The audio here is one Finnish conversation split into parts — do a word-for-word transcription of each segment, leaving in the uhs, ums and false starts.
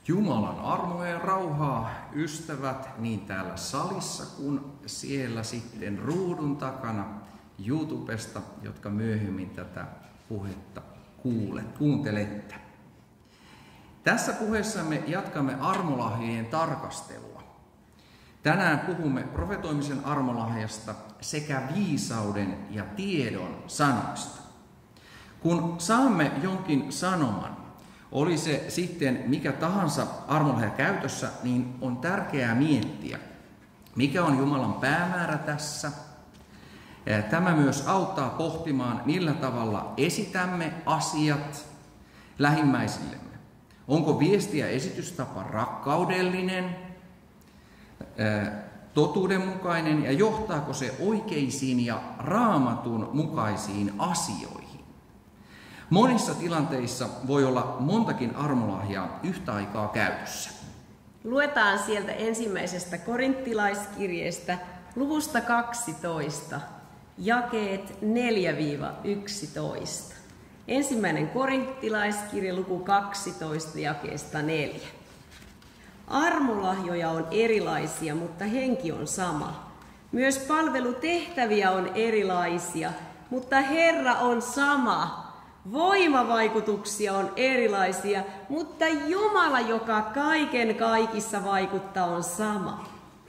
Jumalan armoa ja rauhaa, ystävät, niin täällä salissa kuin siellä sitten ruudun takana YouTubesta, jotka myöhemmin tätä puhetta kuulet, kuuntelette. Tässä puheessa me jatkamme armolahjojen tarkastelua. Tänään puhumme profetoimisen armolahjasta sekä viisauden ja tiedon sanasta. Kun saamme jonkin sanoman, oli se sitten mikä tahansa armolahja käytössä, niin on tärkeää miettiä, mikä on Jumalan päämäärä tässä. Tämä myös auttaa pohtimaan, millä tavalla esitämme asiat lähimmäisillemme. Onko viesti ja esitystapa rakkaudellinen, totuudenmukainen ja johtaako se oikeisiin ja Raamatun mukaisiin asioihin? Monissa tilanteissa voi olla montakin armolahjaa yhtä aikaa käytössä. Luetaan sieltä ensimmäisestä korinttilaiskirjeestä luvusta kaksitoista, jakeet neljä yksitoista. Ensimmäinen korinttilaiskirje, luku kaksitoista, jakeesta neljä. Armolahjoja on erilaisia, mutta henki on sama. Myös palvelutehtäviä on erilaisia, mutta Herra on sama. Voimavaikutuksia on erilaisia, mutta Jumala, joka kaiken kaikissa vaikuttaa, on sama.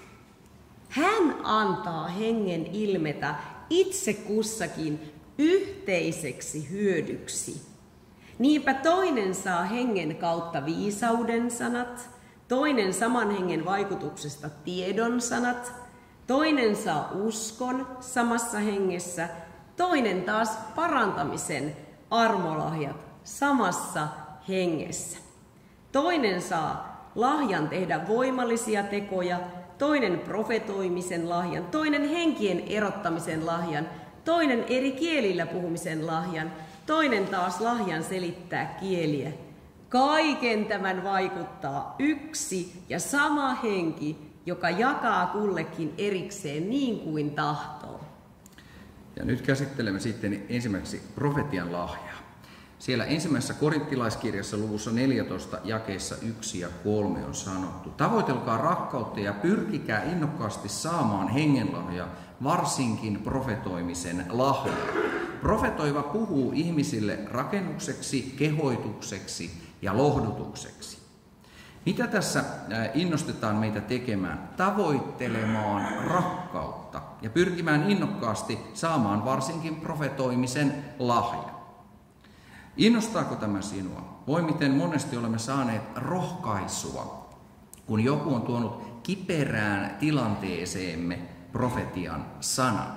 Hän antaa hengen ilmetä itse kussakin yhteiseksi hyödyksi. Niinpä toinen saa hengen kautta viisauden sanat, toinen saman hengen vaikutuksesta tiedon sanat, toinen saa uskon samassa hengessä, toinen taas parantamisen armolahjat samassa hengessä. Toinen saa lahjan tehdä voimallisia tekoja, toinen profetoimisen lahjan, toinen henkien erottamisen lahjan, toinen eri kielillä puhumisen lahjan, toinen taas lahjan selittää kieliä. Kaiken tämän vaikuttaa yksi ja sama henki, joka jakaa kullekin erikseen niin kuin tahtoo. Ja nyt käsittelemme sitten ensimmäiseksi profetian lahjaa. Siellä ensimmäisessä korinttilaiskirjassa luvussa neljätoista jakeissa yksi ja kolme on sanottu: tavoitelkaa rakkautta ja pyrkikää innokkaasti saamaan hengenlahja, varsinkin profetoimisen lahja. Profetoiva puhuu ihmisille rakennukseksi, kehoitukseksi ja lohdutukseksi. Mitä tässä innostetaan meitä tekemään? Tavoittelemaan rakkautta ja pyrkimään innokkaasti saamaan varsinkin profetoimisen lahja. Innostaako tämä sinua? Voi miten monesti olemme saaneet rohkaisua, kun joku on tuonut kiperään tilanteeseemme profetian sanan.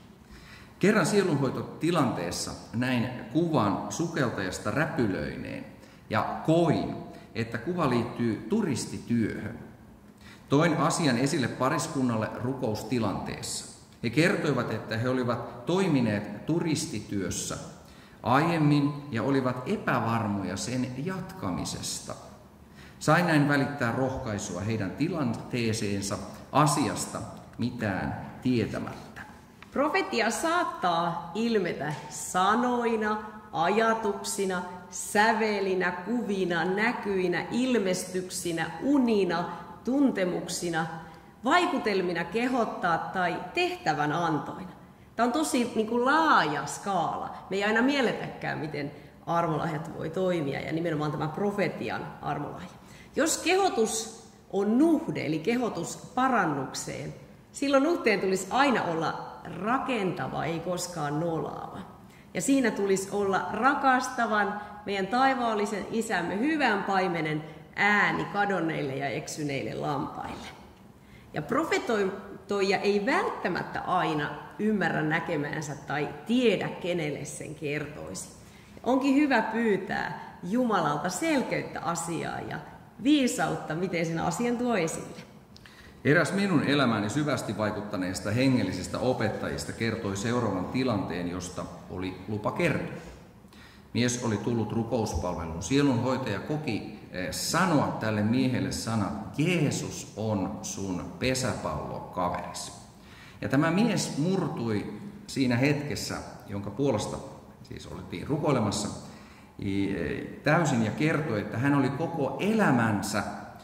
Kerran sielunhoitotilanteessa näin kuvan sukeltajasta räpylöineen ja koin, että kuva liittyy turistityöhön. Toin asian esille pariskunnalle rukoustilanteessa. He kertoivat, että he olivat toimineet turistityössä aiemmin ja olivat epävarmoja sen jatkamisesta. Sain näin välittää rohkaisua heidän tilanteeseensa asiasta mitään tietämättä. Profetia saattaa ilmetä sanoina, ajatuksina, sävelinä, kuvina, näkyinä, ilmestyksinä, unina, tuntemuksina, vaikutelmina kehottaa tai tehtävän antoina. Tämä on tosi niin kuin laaja skaala. Me ei aina mielletäkään, miten armolahjat voi toimia, ja nimenomaan tämä profetian armolahja. Jos kehotus on nuhde, eli kehotus parannukseen, silloin nuhteen tulisi aina olla rakentava, ei koskaan nolaava. Ja siinä tulisi olla rakastavan, meidän taivaallisen isämme hyvän paimenen ääni kadonneille ja eksyneille lampaille. Ja profetoija ei välttämättä aina ymmärrä näkemäänsä tai tiedä, kenelle sen kertoisi. Onkin hyvä pyytää Jumalalta selkeyttä asiaa ja viisautta, miten sen asian tuo esille. Eräs minun elämääni syvästi vaikuttaneista hengellisistä opettajista kertoi seuraavan tilanteen, josta oli lupa kertoa. Mies oli tullut rukouspalveluun. Sielunhoitaja koki sanoa tälle miehelle sanat: Jeesus on sun pesäpallokaveris. Ja tämä mies murtui siinä hetkessä, jonka puolesta siis oltiin rukoilemassa, täysin ja kertoi, että hän oli koko elämänsä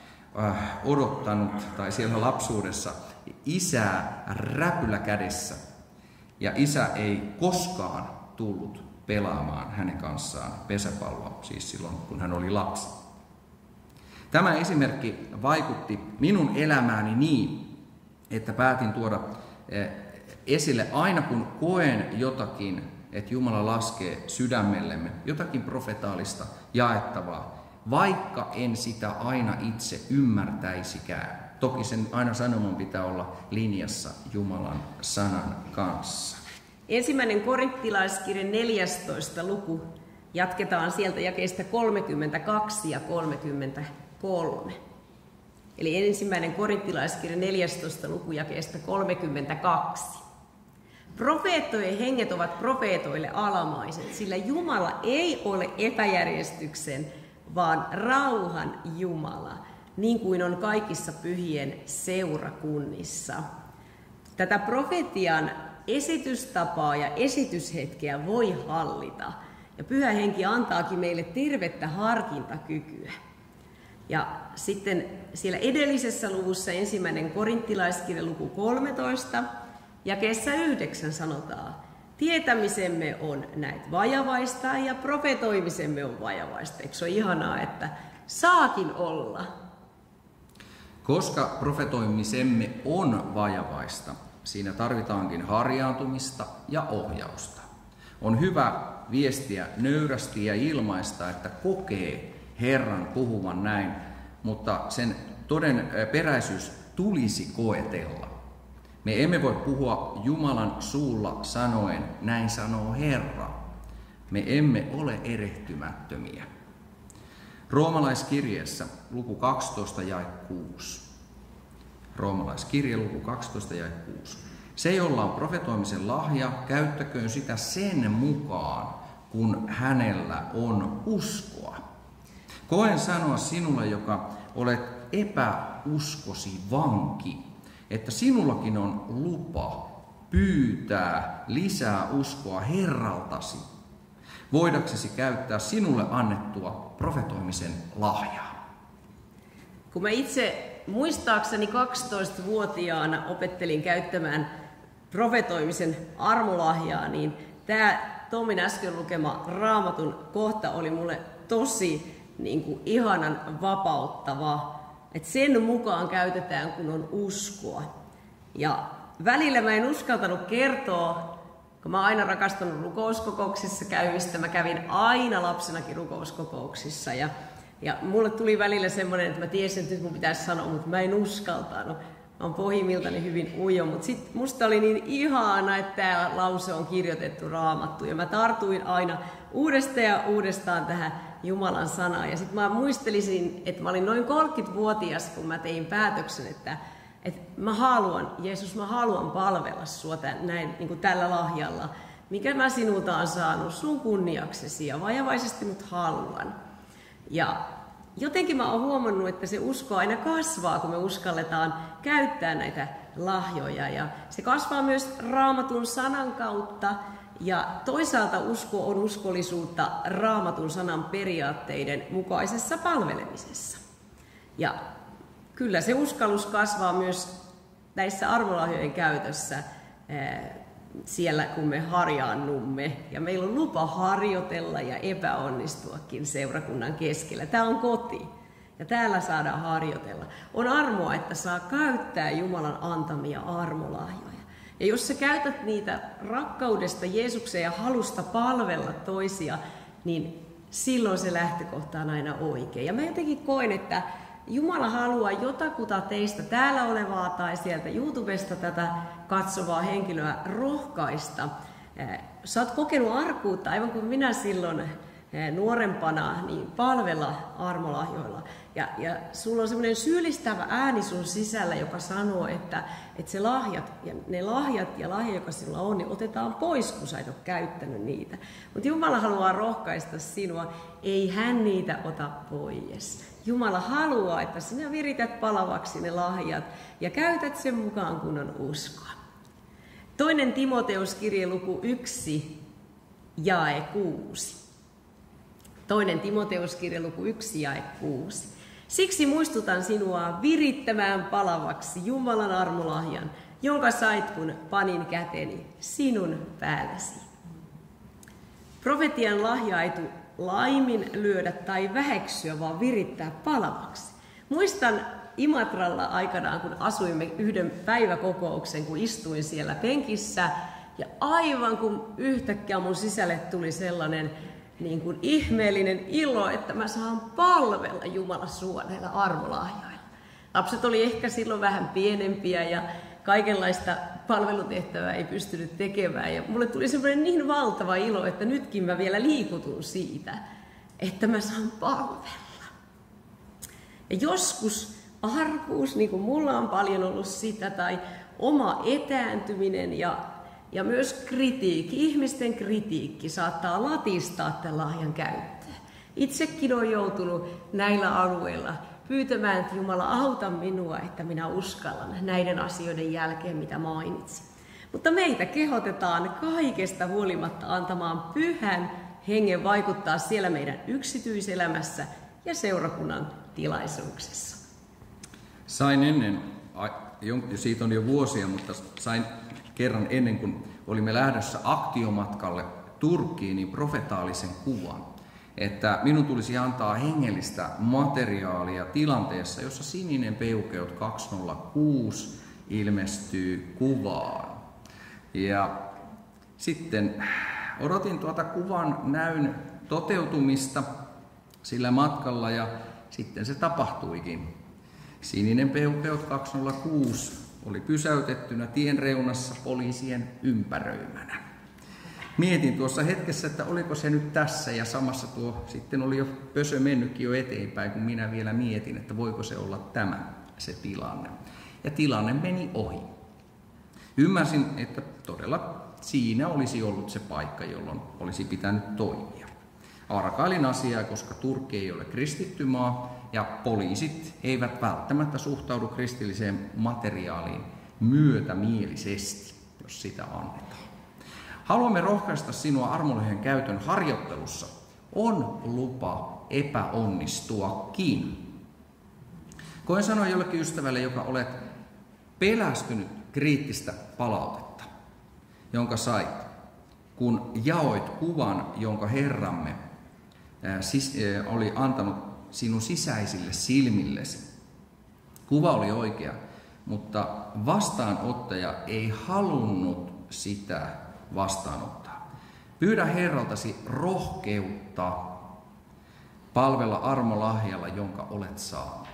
odottanut, tai siellä lapsuudessa, isää räpylä kädessä. Ja isä ei koskaan tullut pelaamaan hänen kanssaan pesäpalloa, siis silloin kun hän oli lapsi. Tämä esimerkki vaikutti minun elämääni niin, että päätin tuoda esille aina kun koen jotakin, että Jumala laskee sydämellemme jotakin profetaalista jaettavaa, vaikka en sitä aina itse ymmärtäisikään. Toki sen aina sanoman pitää olla linjassa Jumalan sanan kanssa. Ensimmäinen korinttilaiskirje neljästoista luku. Jatketaan sieltä jakeista kolmekymmentäkaksi ja kolmekymmentäkolme. Eli ensimmäinen korinttilaiskirje neljästoista luku jakeesta kolmekymmentäkaksi. Profeettojen henget ovat profeetoille alamaiset, sillä Jumala ei ole epäjärjestyksen, vaan rauhan Jumala, niin kuin on kaikissa pyhien seurakunnissa. Tätä profetian esitystapaa ja esityshetkeä voi hallita, ja Pyhä Henki antaakin meille tervettä harkintakykyä. Ja sitten siellä edellisessä luvussa ensimmäinen korinttilaiskirja luku kolmetoista, jakeessa yhdeksän sanotaan, tietämisemme on näitä vajavaista ja profetoimisemme on vajavaista. Eikö se ole ihanaa, että saakin olla? Koska profetoimisemme on vajavaista, siinä tarvitaankin harjaantumista ja ohjausta. On hyvä viestiä nöyrästi ja ilmaista, että kokee Herran puhuvan näin, mutta sen toden peräisyys tulisi koetella. Me emme voi puhua Jumalan suulla sanoen, näin sanoo Herra. Me emme ole erehtymättömiä. Roomalaiskirjeessä luku kaksitoista jae kuusi. Roomalaiskirje luku kaksitoista jae kuusi. Se, jolla on profetoimisen lahja, käyttäköön sitä sen mukaan, kun hänellä on uskoa. Koen sanoa sinulle, joka olet epäuskosi vanki, että sinullakin on lupa pyytää lisää uskoa Herraltasi, voidaksesi käyttää sinulle annettua profetoimisen lahjaa. Kun mä itse muistaakseni kaksitoistavuotiaana opettelin käyttämään profetoimisen armolahjaa, niin tämä Tommin äsken lukema Raamatun kohta oli mulle tosi niin kuin, ihanan vapauttava. Et sen mukaan käytetään, kun on uskoa. Ja välillä mä en uskaltanut kertoa, kun mä oon aina rakastanut rukouskokouksissa käymistä. Mä kävin aina lapsenakin rukouskokouksissa. Ja, ja mulle tuli välillä semmoinen, että mä tiesin, että nyt mun pitäisi sanoa, mutta mä en uskaltanut. Mä oon pohjimmiltani hyvin ujo, mutta sit musta oli niin ihana, että tää lause on kirjoitettu Raamattuun. Ja mä tartuin aina uudestaan ja uudestaan tähän Jumalan sanaan. Ja sitten mä muistelisin, että mä olin noin kolmekymmentävuotias, kun mä tein päätöksen, että, että mä haluan, Jeesus, mä haluan palvella sua tämän, näin, niin kuin tällä lahjalla, mikä mä sinulta on saanut sun kunniaksesi ja vajavaisesti nyt haluan. Ja jotenkin mä oon huomannut, että se usko aina kasvaa, kun me uskalletaan käyttää näitä lahjoja. Ja se kasvaa myös Raamatun sanan kautta. Ja toisaalta usko on uskollisuutta Raamatun sanan periaatteiden mukaisessa palvelemisessa. Ja kyllä se uskallus kasvaa myös näissä armolahjojen käytössä siellä, kun me harjaannumme. Ja meillä on lupa harjoitella ja epäonnistuakin seurakunnan keskellä. Tämä on koti ja täällä saadaan harjoitella. On armoa, että saa käyttää Jumalan antamia armolahjoja. Ja jos sä käytät niitä rakkaudesta Jeesukseen ja halusta palvella toisia, niin silloin se lähtökohta on aina oikein. Ja mä jotenkin koen, että Jumala haluaa jotakuta teistä täällä olevaa tai sieltä YouTubesta tätä katsovaa henkilöä rohkaista. Sä oot kokenut arkuutta, aivan kuin minä silloin nuorempana, niin palvella armolahjoilla. Ja, ja sulla on semmoinen syyllistävä ääni sun sisällä, joka sanoo, että, että se lahjat, ja ne lahjat ja lahja, joka sinulla on, niin otetaan pois, kun sä et ole käyttänyt niitä. Mutta Jumala haluaa rohkaista sinua, ei hän niitä ota pois. Jumala haluaa, että sinä virität palavaksi ne lahjat ja käytät sen mukaan, kun on uskoa. Toinen Timoteus kirje luku yksi, jae kuusi. Toinen Timoteuskirja luku yksi jae kuusi. Siksi muistutan sinua virittämään palavaksi Jumalan armolahjan, jonka sait kun panin käteni sinun päälläsi. Profetian lahja ei tule laimin lyödä tai väheksyä, vaan virittää palavaksi. Muistan Imatralla aikanaan, kun asuimme yhden päiväkokouksen, kun istuin siellä penkissä, ja aivan kun yhtäkkiä mun sisälle tuli sellainen niin kuin ihmeellinen ilo, että mä saan palvella Jumalan suoneilla armolahjoilla. Lapset oli ehkä silloin vähän pienempiä ja kaikenlaista palvelutehtävää ei pystynyt tekemään. Ja mulle tuli semmoinen niin valtava ilo, että nytkin mä vielä liikutun siitä, että mä saan palvella. Ja joskus arkuus, niin kuin mulla on paljon ollut sitä, tai oma etääntyminen ja, ja myös kritiikki, ihmisten kritiikki saattaa latistaa tämän lahjan käyttöä. Itsekin olen joutunut näillä alueilla pyytämään, että Jumala auta minua, että minä uskallan näiden asioiden jälkeen, mitä mainitsin. Mutta meitä kehotetaan kaikesta huolimatta antamaan Pyhän Hengen vaikuttaa siellä meidän yksityiselämässä ja seurakunnan tilaisuuksissa. Sain ennen, siitä on jo vuosia, mutta sain kerran ennen kuin olimme lähdössä aktiomatkalle Turkkiin, niin profetaalisen kuvan, että minun tulisi antaa hengellistä materiaalia tilanteessa, jossa sininen peukeut kaksisataakuusi ilmestyy kuvaan. Ja sitten odotin tuota kuvan näyn toteutumista sillä matkalla ja sitten se tapahtuikin. Sininen peukeut kaksisataakuusi oli pysäytettynä tien reunassa poliisien ympäröimänä. Mietin tuossa hetkessä, että oliko se nyt tässä, ja samassa tuo sitten oli jo pösö mennytkin jo eteenpäin, kun minä vielä mietin, että voiko se olla tämä se tilanne. Ja tilanne meni ohi. Ymmärsin, että todella siinä olisi ollut se paikka, jolloin olisi pitänyt toimia. Arkailin asiaa, koska Turkki ei ole kristitty maa, ja poliisit eivät välttämättä suhtaudu kristilliseen materiaaliin myötämielisesti, jos sitä annetaan. Haluamme rohkaista sinua armolahjan käytön harjoittelussa. On lupa epäonnistuakin. Koen sanoa jollekin ystävälle, joka olet pelästynyt kriittistä palautetta, jonka sait, kun jaoit kuvan, jonka Herramme oli antanut sinun sisäisille silmillesi. Kuva oli oikea, mutta vastaanottaja ei halunnut sitä vastaanottaa. Pyydä Herraltasi rohkeutta palvella armolahjalla, jonka olet saanut.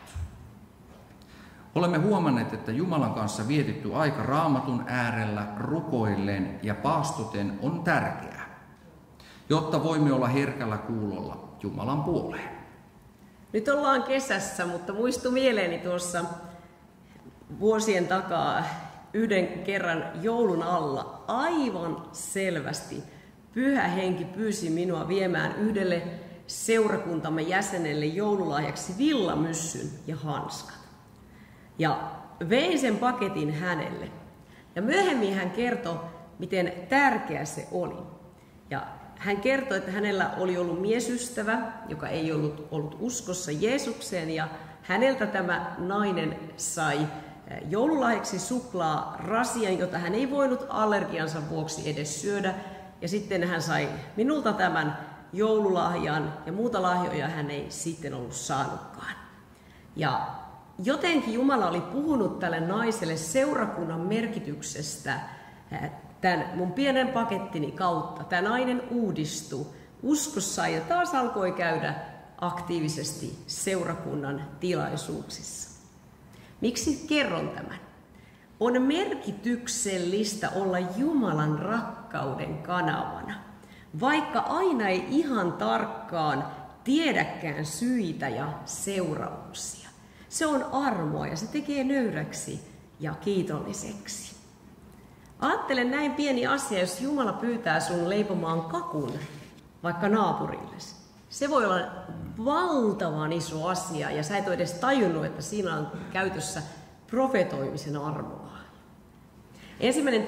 Olemme huomanneet, että Jumalan kanssa vietetty aika Raamatun äärellä rukoillen ja paastuten on tärkeää, jotta voimme olla herkällä kuulolla Jumalan puoleen. Nyt ollaan kesässä, mutta muistui mieleeni tuossa vuosien takaa yhden kerran joulun alla aivan selvästi Pyhä Henki pyysi minua viemään yhdelle seurakuntamme jäsenelle joululahjaksi villamyssyn ja hanskat. Ja vein sen paketin hänelle. Ja myöhemmin hän kertoi, miten tärkeä se oli. Ja hän kertoi, että hänellä oli ollut miesystävä, joka ei ollut ollut uskossa Jeesukseen, ja häneltä tämä nainen sai joululahjaksi suklaa rasian, jota hän ei voinut allergiansa vuoksi edes syödä. Ja sitten hän sai minulta tämän joululahjan, ja muuta lahjoja hän ei sitten ollut saanutkaan. Ja jotenkin Jumala oli puhunut tälle naiselle seurakunnan merkityksestä tämän mun pienen pakettini kautta. Tämä nainen uudistui uskossa ja taas alkoi käydä aktiivisesti seurakunnan tilaisuuksissa. Miksi kerron tämän? On merkityksellistä olla Jumalan rakkauden kanavana, vaikka aina ei ihan tarkkaan tiedäkään syitä ja seurauksia. Se on armoa ja se tekee nöyräksi ja kiitolliseksi. Ajattele näin pieni asia, jos Jumala pyytää sun leipomaan kakun vaikka naapurillesi. Se voi olla valtavan iso asia ja sä et ole edes tajunnut, että siinä on käytössä profetoimisen armoa. Ensimmäinen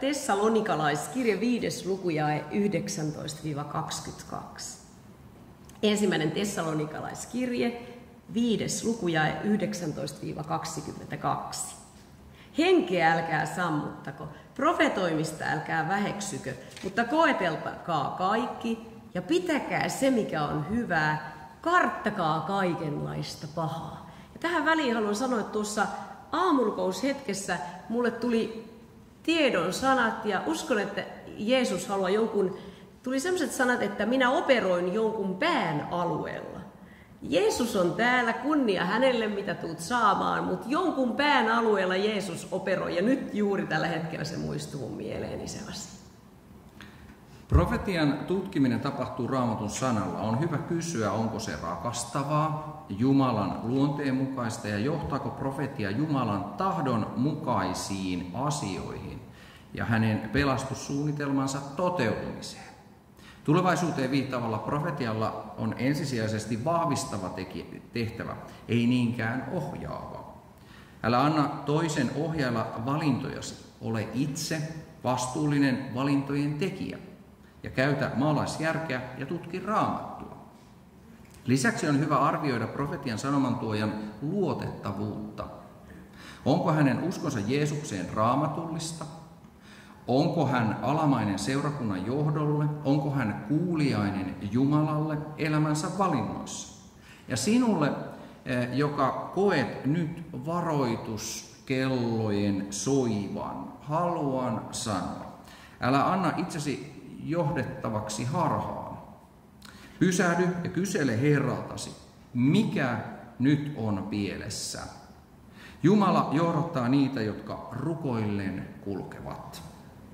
Tessalonikalaiskirja viides luku jae yhdeksäntoista kaksikymmentäkaksi. Ensimmäinen tessalonikalaiskirje, viides luku jae yhdeksäntoista kaksikymmentäkaksi. Henkeä älkää sammuttako, profetoimista älkää väheksykö, mutta koeteltakaa kaikki ja pitäkää se, mikä on hyvää, karttakaa kaikenlaista pahaa. Ja tähän väliin haluan sanoa, että tuossa aamurkoushetkessä mulle tuli tiedon sanat ja uskon, että Jeesus haluaa jonkun, tuli sellaiset sanat, että minä operoin jonkun pään alueella. Jeesus on täällä, kunnia hänelle, mitä tuut saamaan, mutta jonkun pään alueella Jeesus operoi, ja nyt juuri tällä hetkellä se muistuu mun mieleeni se asia. Profetian tutkiminen tapahtuu Raamatun sanalla. On hyvä kysyä, onko se rakastavaa, Jumalan luonteen mukaista, ja johtaako profetia Jumalan tahdon mukaisiin asioihin ja hänen pelastussuunnitelmansa toteutumiseen. Tulevaisuuteen viittaavalla profetialla on ensisijaisesti vahvistava tehtävä, ei niinkään ohjaava. Älä anna toisen ohjailla valintojasi. Ole itse vastuullinen valintojen tekijä ja käytä maalaisjärkeä ja tutki Raamattua. Lisäksi on hyvä arvioida profetian sanomantuojan luotettavuutta. Onko hänen uskonsa Jeesukseen raamatullista? Onko hän alamainen seurakunnan johdolle? Onko hän kuuliainen Jumalalle elämänsä valinnoissa? Ja sinulle, joka koet nyt varoituskellojen soivan, haluan sanoa, älä anna itsesi johdettavaksi harhaan. Pysähdy ja kysele Herraltasi, mikä nyt on pielessä. Jumala johdottaa niitä, jotka rukoillen kulkevat.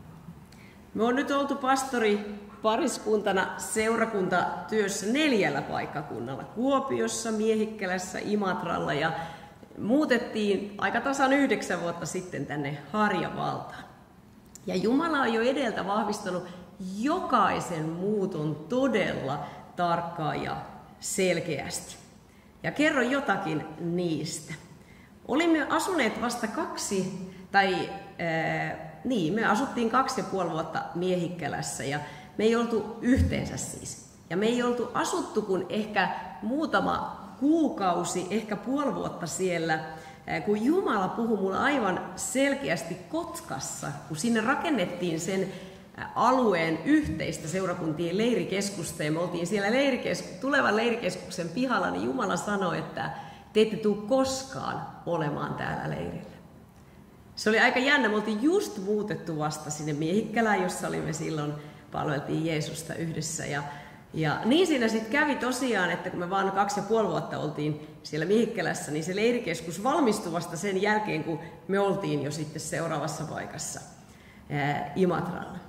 Me on nyt oltu pastori pariskuntana seurakuntatyössä neljällä paikkakunnalla. Kuopiossa, Miehikkälässä, Imatralla ja muutettiin aika tasan yhdeksän vuotta sitten tänne Harjavaltaan. Ja Jumala on jo edeltä vahvistanut jokaisen muuton todella tarkkaan ja selkeästi. Ja kerro jotakin niistä. Olimme asuneet vasta kaksi, tai ää, niin, me asuttiin kaksi ja puoli vuotta Miehikkälässä ja me ei oltu yhteensä siis. Ja me ei oltu asuttu kuin ehkä muutama kuukausi, ehkä puoli vuotta siellä, kun Jumala puhui mulle aivan selkeästi Kotkassa, kun sinne rakennettiin sen alueen yhteistä seurakuntien leirikeskusta ja me oltiin siellä leirikesku- tulevan leirikeskuksen pihalla, niin Jumala sanoi, että te ette tule koskaan olemaan täällä leirillä. Se oli aika jännä, me oltiin just muutettu vasta sinne Miehikkälään, jossa olimme silloin, palveltiin Jeesusta yhdessä ja Ja niin siinä sitten kävi tosiaan, että kun me vaan kaksi ja puoli vuotta oltiin siellä Miehikkälässä, niin se leirikeskus valmistui vasta sen jälkeen, kun me oltiin jo sitten seuraavassa paikassa ää, Imatralla.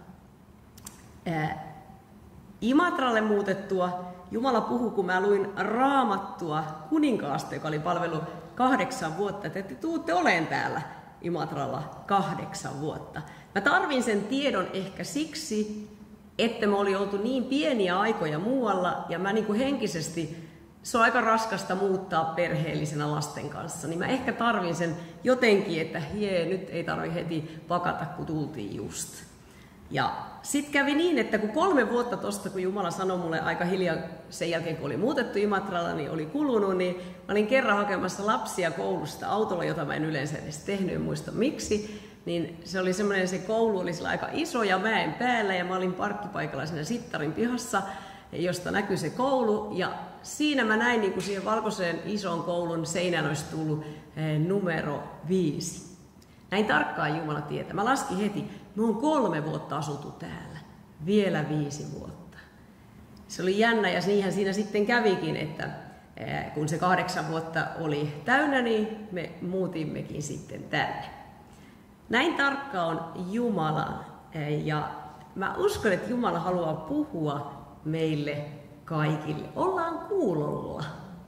Ää, Imatralle muutettua Jumala puhui, kun mä luin Raamattua kuninkaasta, joka oli palvellut kahdeksan vuotta, että te tuutte oleen täällä Imatralla kahdeksan vuotta. Mä tarvin sen tiedon ehkä siksi, että me oli oltu niin pieniä aikoja muualla, ja mä niin kuin henkisesti, se on aika raskasta muuttaa perheellisenä lasten kanssa, niin mä ehkä tarvin sen jotenkin, että jee, nyt ei tarvi heti pakata, kun tultiin just. Ja sitten kävi niin, että kun kolme vuotta tosta, kun Jumala sanoi mulle aika hiljaa sen jälkeen, kun oli muutettu Imatralla, niin oli kulunut, niin mä olin kerran hakemassa lapsia koulusta autolla, jota mä en yleensä edes tehnyt, en muista miksi. Niin se oli semmoinen, se koulu oli sillä aika iso ja mäen päällä ja mä olin parkkipaikalla siinä Sittarin pihassa, josta näkyi se koulu. Ja siinä mä näin, niin kuin siihen valkoiseen ison koulun seinään olisi tullut numero viisi. Näin tarkkaan Jumala tietää. Mä laskin heti, me on kolme vuotta asuttu täällä, vielä viisi vuotta. Se oli jännä ja niinhän siinä sitten kävikin, että kun se kahdeksan vuotta oli täynnä, niin me muutimmekin sitten tänne. Näin tarkka on Jumala, ja mä uskon, että Jumala haluaa puhua meille kaikille. Ollaan kuulolla.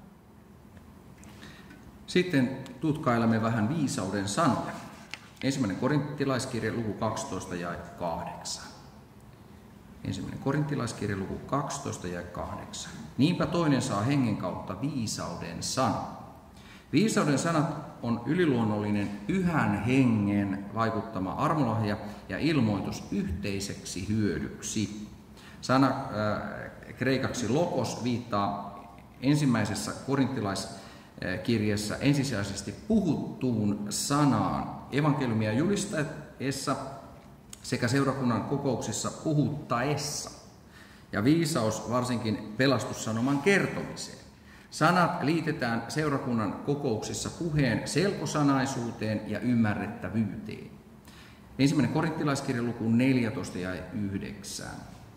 Sitten tutkailemme vähän viisauden sanoja. Ensimmäinen korinttilaiskirja luku kaksitoista ja kahdeksan. Ensimmäinen korinttilaiskirja luku kaksitoista ja kahdeksan. Niinpä toinen saa hengen kautta viisauden sana. Viisauden sanat on yliluonnollinen pyhän hengen vaikuttama armolahja ja ilmoitus yhteiseksi hyödyksi. Sana, äh, kreikaksi logos, viittaa ensimmäisessä korinttilaiskirjeessä ensisijaisesti puhuttuun sanaan evankeliumia julistaessa sekä seurakunnan kokouksissa puhuttaessa, ja viisaus varsinkin pelastussanoman kertomiseen. Sanat liitetään seurakunnan kokouksissa puheen selkosanaisuuteen ja ymmärrettävyyteen. Ensimmäinen korinttilaiskirja luku neljätoista ja yhdeksän.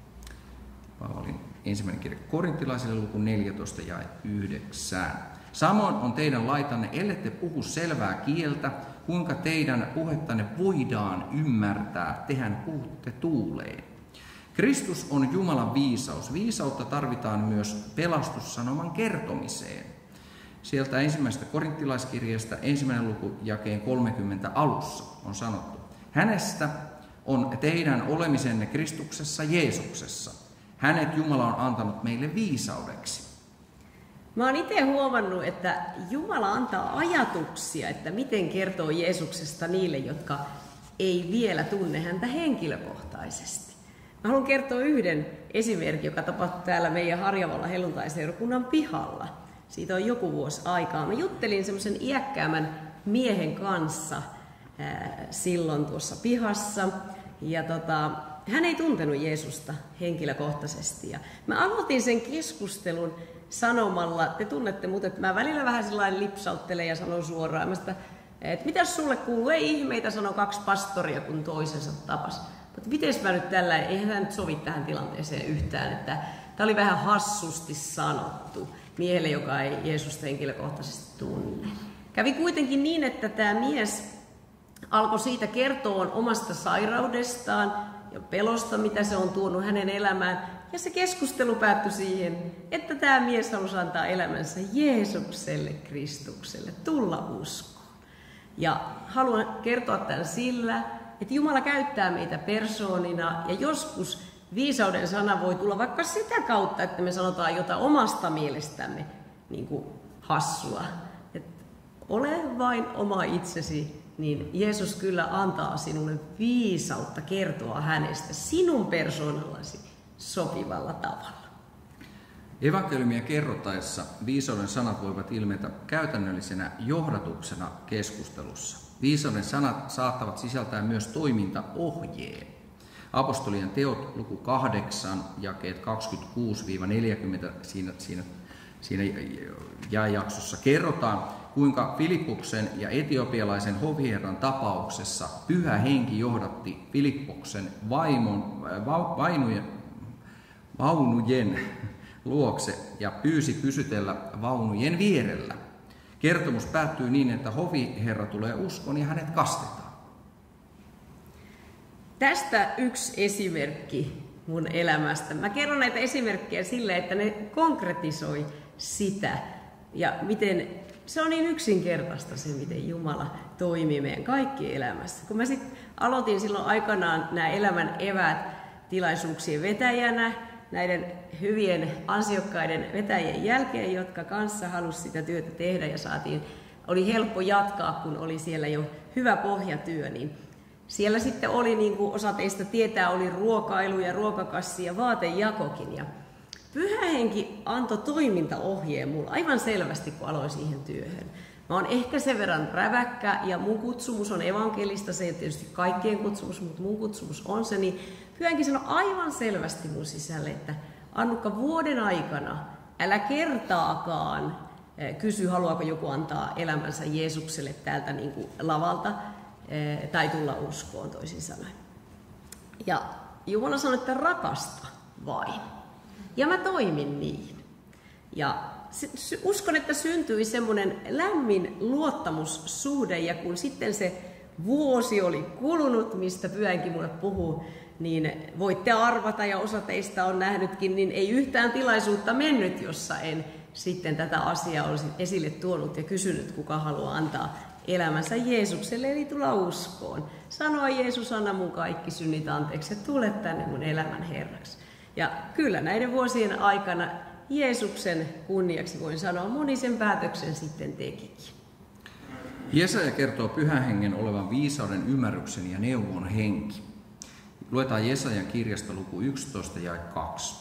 Paavalin ensimmäinen kirja korinttilaisille luku neljätoista ja yhdeksän. Samoin on teidän laitanne, ellette puhu selvää kieltä, kuinka teidän puhettanne voidaan ymmärtää, tehän puhutte tuuleen. Kristus on Jumalan viisaus. Viisautta tarvitaan myös pelastussanoman kertomiseen. Sieltä ensimmäisestä korinttilaiskirjasta ensimmäinen luku jakeen kolmekymmentä alussa on sanottu: hänestä on teidän olemisenne Kristuksessa Jeesuksessa. Hänet Jumala on antanut meille viisaudeksi. Mä oon itse huomannut, että Jumala antaa ajatuksia, että miten kertoo Jeesuksesta niille, jotka ei vielä tunne häntä henkilökohtaisesti. Mä haluan kertoa yhden esimerkin, joka tapahtui täällä meidän Harjavalla helluntaiseurakunnan pihalla. Siitä on joku vuosi aikaa. Mä juttelin semmoisen iäkkäämän miehen kanssa ää, silloin tuossa pihassa. Ja tota, hän ei tuntenut Jeesusta henkilökohtaisesti. Ja mä aloitin sen keskustelun sanomalla, te tunnette mut, että mä välillä vähän sillain lipsauttelen ja sanon suoraan, mä sitä, että mitäs sulle kuuluu, ei ihmeitä, sanoo kaksi pastoria, kun toisensa tapas. Mutta mites mä nyt tällä, eihän tämä nyt sovi tähän tilanteeseen yhtään, että tämä oli vähän hassusti sanottu miehelle, joka ei Jeesusta henkilökohtaisesti tunne. Kävi kuitenkin niin, että tämä mies alkoi siitä kertoa omasta sairaudestaan ja pelosta, mitä se on tuonut hänen elämään. Ja se keskustelu päättyi siihen, että tämä mies halusi antaa elämänsä Jeesukselle, Kristukselle, tulla uskoon. Ja haluan kertoa tämän sillä, että Jumala käyttää meitä persoonina ja joskus viisauden sana voi tulla vaikka sitä kautta, että me sanotaan jotain omasta mielestämme niin kuin hassua. Että ole vain oma itsesi, niin Jeesus kyllä antaa sinulle viisautta kertoa hänestä sinun persoonallasi sopivalla tavalla. Evankeliumia kerrottaessa viisauden sanat voivat ilmetä käytännöllisenä johdatuksena keskustelussa. Viisauden sanat saattavat sisältää myös toimintaohjeen. Apostolien teot luku kahdeksan, jakeet kaksikymmentäkuusi neljäkymmentä siinä, siinä, siinä jaejaksossa kerrotaan, kuinka Filippoksen ja etiopialaisen hovierran tapauksessa Pyhä Henki johdatti Filippoksen vaimon, va, vainujen, vaunujen luokse ja pyysi pysytellä vaunujen vierellä. Kertomus päättyy niin, että hoviherra tulee uskoon ja hänet kastetaan. Tästä yksi esimerkki mun elämästä. Mä kerron näitä esimerkkejä sillä, että ne konkretisoi sitä ja miten se on niin yksinkertaista se, miten Jumala toimii meidän kaikkien elämässä. Kun mä sitten aloitin silloin aikanaan nämä elämän eväät tilaisuuksien vetäjänä, näiden hyvien ansiokkaiden vetäjien jälkeen, jotka kanssa halusi sitä työtä tehdä ja saatiin, oli helppo jatkaa, kun oli siellä jo hyvä pohjatyö, niin siellä sitten oli, niin kuin osa teistä tietää, oli ruokailu ja ruokakassi ja vaatejakokin. Ja Pyhä Henki antoi toimintaohjeen mulle aivan selvästi, kun aloin siihen työhön. Mä oon ehkä sen verran räväkkä ja mun kutsumus on evankelista, se ei tietysti kaikkien kutsumus, mutta mun kutsumus on se, niin Pyhä Henki sanoi aivan selvästi mun sisälle, että Annukka, vuoden aikana älä kertaakaan kysy, haluaako joku antaa elämänsä Jeesukselle täältä niin kuin lavalta tai tulla uskoon toisin sanoen. Ja Jumala sanoi, että rakasta vain. Ja mä toimin niin. Ja uskon, että syntyi semmoinen lämmin luottamussuhde, ja kun sitten se vuosi oli kulunut, mistä Pyhä Henki mulle puhuu, niin voitte arvata, ja osa teistä on nähnytkin, niin ei yhtään tilaisuutta mennyt, jossa en sitten tätä asiaa olisi esille tuonut ja kysynyt, kuka haluaa antaa elämänsä Jeesukselle, eli tulla uskoon. Sanoa Jeesus, anna mun kaikki synnit anteeksi ja tule tänne mun elämän Herraksi. Ja kyllä näiden vuosien aikana Jeesuksen kunniaksi voin sanoa, moni sen päätöksen sitten tekikin. Jesaja kertoo Pyhän Hengen olevan viisauden, ymmärryksen ja neuvon henki. Luetaan Jesajan kirjasta luku yksitoista ja kaksi.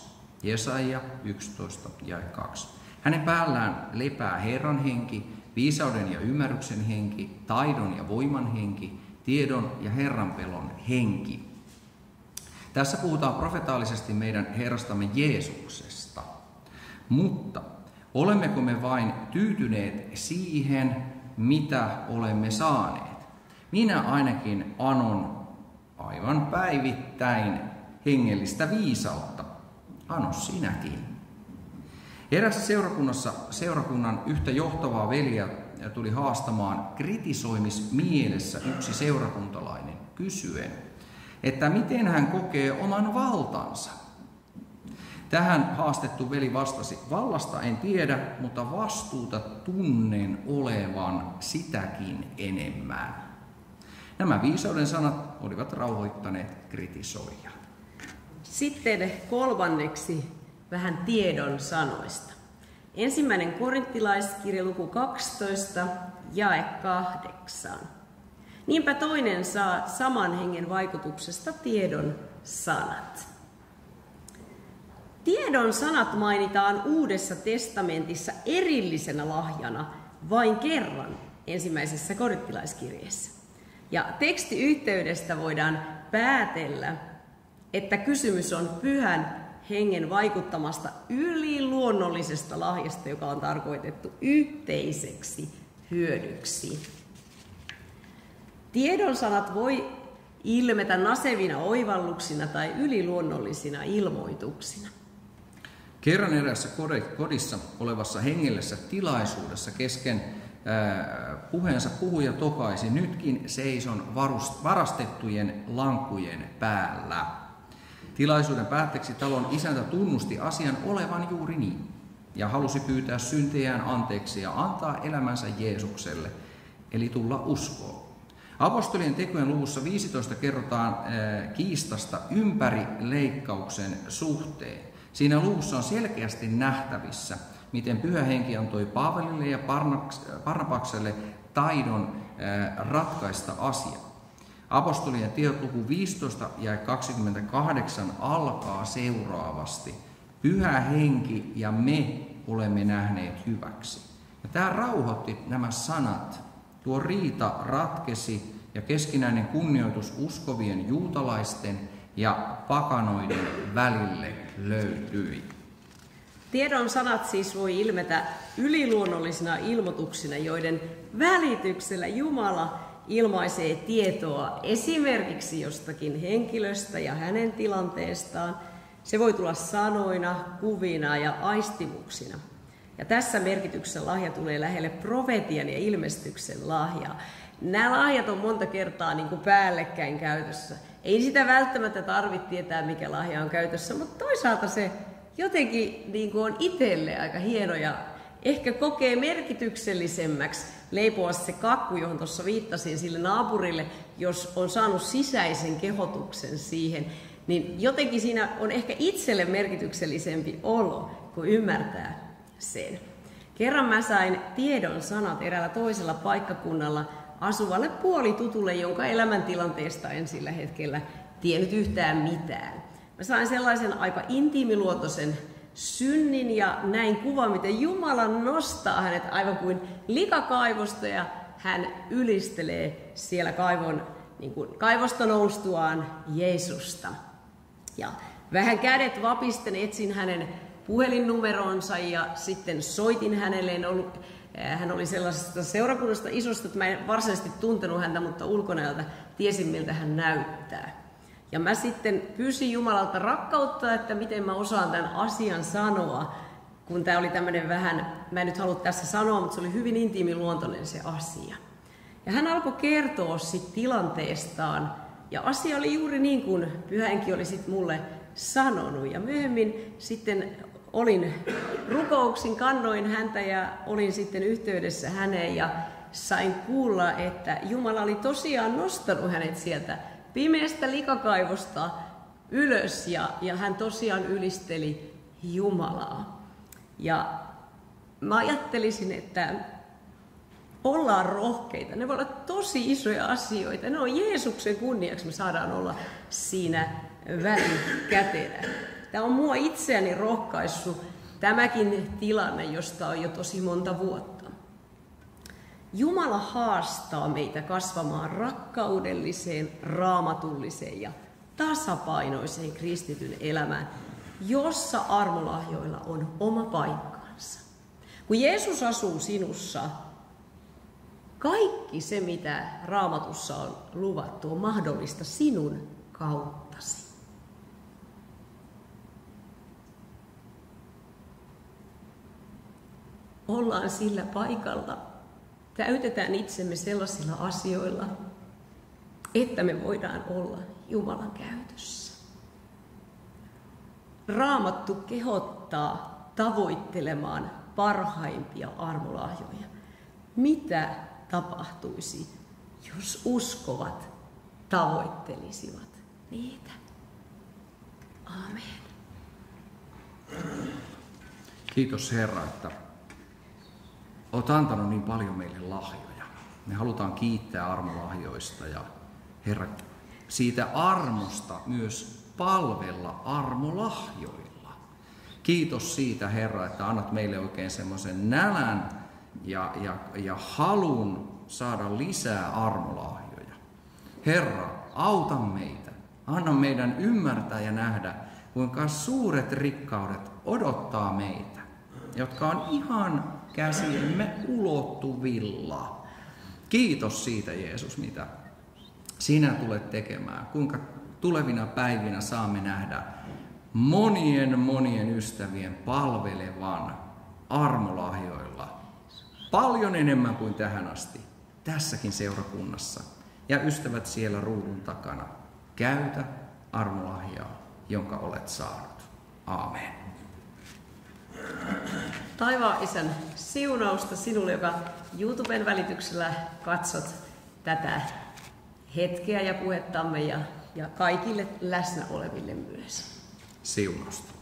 Jesaja yksitoista jae kaksi. Hänen päällään lepää Herran henki, viisauden ja ymmärryksen henki, taidon ja voiman henki, tiedon ja Herranpelon henki. Tässä puhutaan profetaalisesti meidän Herrastamme Jeesuksesta. Mutta olemmeko me vain tyytyneet siihen, mitä olemme saaneet? Minä ainakin anon aivan päivittäin hengellistä viisautta. Ano sinäkin. Erässä seurakunnassa seurakunnan yhtä johtavaa veliä tuli haastamaan kritisoimismielessä yksi seurakuntalainen kysyen, että miten hän kokee oman valtansa. Tähän haastettu veli vastasi, vallasta en tiedä, mutta vastuuta tunnen olevan sitäkin enemmän. Nämä viisauden sanat olivat rauhoittaneet kritisoijaa. Sitten kolmanneksi vähän tiedon sanoista. Ensimmäinen korinttilaiskirja luku kaksitoista, jae kahdeksan. Niinpä toinen saa saman hengen vaikutuksesta tiedon sanat. Tiedon sanat mainitaan Uudessa testamentissa erillisenä lahjana vain kerran ensimmäisessä korinttilaiskirjeessä. Ja tekstiyhteydestä voidaan päätellä, että kysymys on pyhän hengen vaikuttamasta yliluonnollisesta lahjasta, joka on tarkoitettu yhteiseksi hyödyksi. Tiedon sanat voi ilmetä nasevina oivalluksina tai yliluonnollisina ilmoituksina. Kerran erässä kodissa olevassa hengellisessä tilaisuudessa kesken puheensa puhuja tokaisi, nytkin seison varastettujen lankkujen päällä. Tilaisuuden päätteeksi talon isäntä tunnusti asian olevan juuri niin ja halusi pyytää syntejään anteeksi ja antaa elämänsä Jeesukselle, eli tulla uskoon. Apostolien tekojen luvussa viisitoista kerrotaan kiistasta ympärileikkauksen suhteen. Siinä luvussa on selkeästi nähtävissä, miten Pyhä Henki antoi Paavalille ja Barnabakselle taidon ratkaista asia. Apostolien teot luku viisitoista ja kaksikymmentäkahdeksan alkaa seuraavasti. Pyhä Henki ja me olemme nähneet hyväksi. Ja tämä rauhoitti nämä sanat. Tuo riita ratkesi ja keskinäinen kunnioitus uskovien juutalaisten ja pakanoiden välille löytyi. Tiedon sanat siis voi ilmetä yliluonnollisina ilmoituksina, joiden välityksellä Jumala ilmaisee tietoa esimerkiksi jostakin henkilöstä ja hänen tilanteestaan. Se voi tulla sanoina, kuvina ja aistimuksina. Ja tässä merkityksessä lahja tulee lähelle profetian ja ilmestyksen lahjaa. Nämä lahjat on monta kertaa niin kuin päällekkäin käytössä. Ei sitä välttämättä tarvitse tietää, mikä lahja on käytössä, mutta toisaalta se jotenkin niin kuin on itselle aika hieno ja ehkä kokee merkityksellisemmäksi leipoa se kakku, johon tuossa viittasin sille naapurille, jos on saanut sisäisen kehotuksen siihen, niin jotenkin siinä on ehkä itselle merkityksellisempi olo, kun ymmärtää sen. Kerran mä sain tiedon sanat eräällä toisella paikkakunnalla asuvalle puolitutulle, jonka elämäntilanteesta en sillä hetkellä tiennyt yhtään mitään. Mä sain sellaisen aika intiimiluotoisen synnin ja näin kuvan, miten Jumala nostaa hänet aivan kuin likakaivosta ja hän ylistelee siellä kaivon, niin kuin kaivosta noustuaan Jeesusta. Ja vähän kädet vapisten etsin hänen puhelinnumeronsa ja sitten soitin hänelle. En ollut, hän oli sellaisesta seurakunnasta isosta, että mä en varsinaisesti tuntenut häntä, mutta ulkonäöltä tiesin, miltä hän näyttää. Ja mä sitten pyysin Jumalalta rakkautta, että miten mä osaan tämän asian sanoa, kun tämä oli tämmöinen vähän, mä en nyt halua tässä sanoa, mutta se oli hyvin intiimiluontoinen se asia. Ja hän alkoi kertoa sit tilanteestaan, ja asia oli juuri niin kuin Pyhä Henki oli sit mulle sanonut. Ja myöhemmin sitten olin rukouksin, kannoin häntä ja olin sitten yhteydessä häneen ja sain kuulla, että Jumala oli tosiaan nostanut hänet sieltä pimeästä likakaivosta ylös ja, ja hän tosiaan ylisteli Jumalaa. Ja mä ajattelisin, että ollaan rohkeita. Ne voi olla tosi isoja asioita. Ne on Jeesuksen kunniaksi, me saadaan olla siinä välikätenä. Tämä on mua itseäni rohkaissut tämäkin tilanne, josta on jo tosi monta vuotta. Jumala haastaa meitä kasvamaan rakkaudelliseen, raamatulliseen ja tasapainoiseen kristityn elämään, jossa armolahjoilla on oma paikkansa. Kun Jeesus asuu sinussa, kaikki se, mitä Raamatussa on luvattu, on mahdollista sinun kauttasi. Ollaan sillä paikalla, täytetään itsemme sellaisilla asioilla, että me voidaan olla Jumalan käytössä. Raamattu kehottaa tavoittelemaan parhaimpia armolahjoja. Mitä tapahtuisi, jos uskovat tavoittelisivat niitä? Aamen. Kiitos Herra, että olet antanut niin paljon meille lahjoja. Me halutaan kiittää armolahjoista ja Herra, siitä armosta myös palvella armolahjoilla. Kiitos siitä Herra, että annat meille oikein semmoisen nälän ja, ja, ja halun saada lisää armolahjoja. Herra, auta meitä. Anna meidän ymmärtää ja nähdä, kuinka suuret rikkaudet odottaa meitä, jotka on ihan käsiemme ulottuvilla. Kiitos siitä, Jeesus, mitä sinä tulet tekemään. Kuinka tulevina päivinä saamme nähdä monien monien ystävien palvelevan armolahjoilla paljon enemmän kuin tähän asti tässäkin seurakunnassa. Ja ystävät siellä ruudun takana, käytä armolahjaa, jonka olet saanut. Aamen. Taivaan Isän siunausta sinulle, joka YouTuben välityksellä katsot tätä hetkeä ja puhettamme ja, ja kaikille läsnä oleville myös. Siunausta.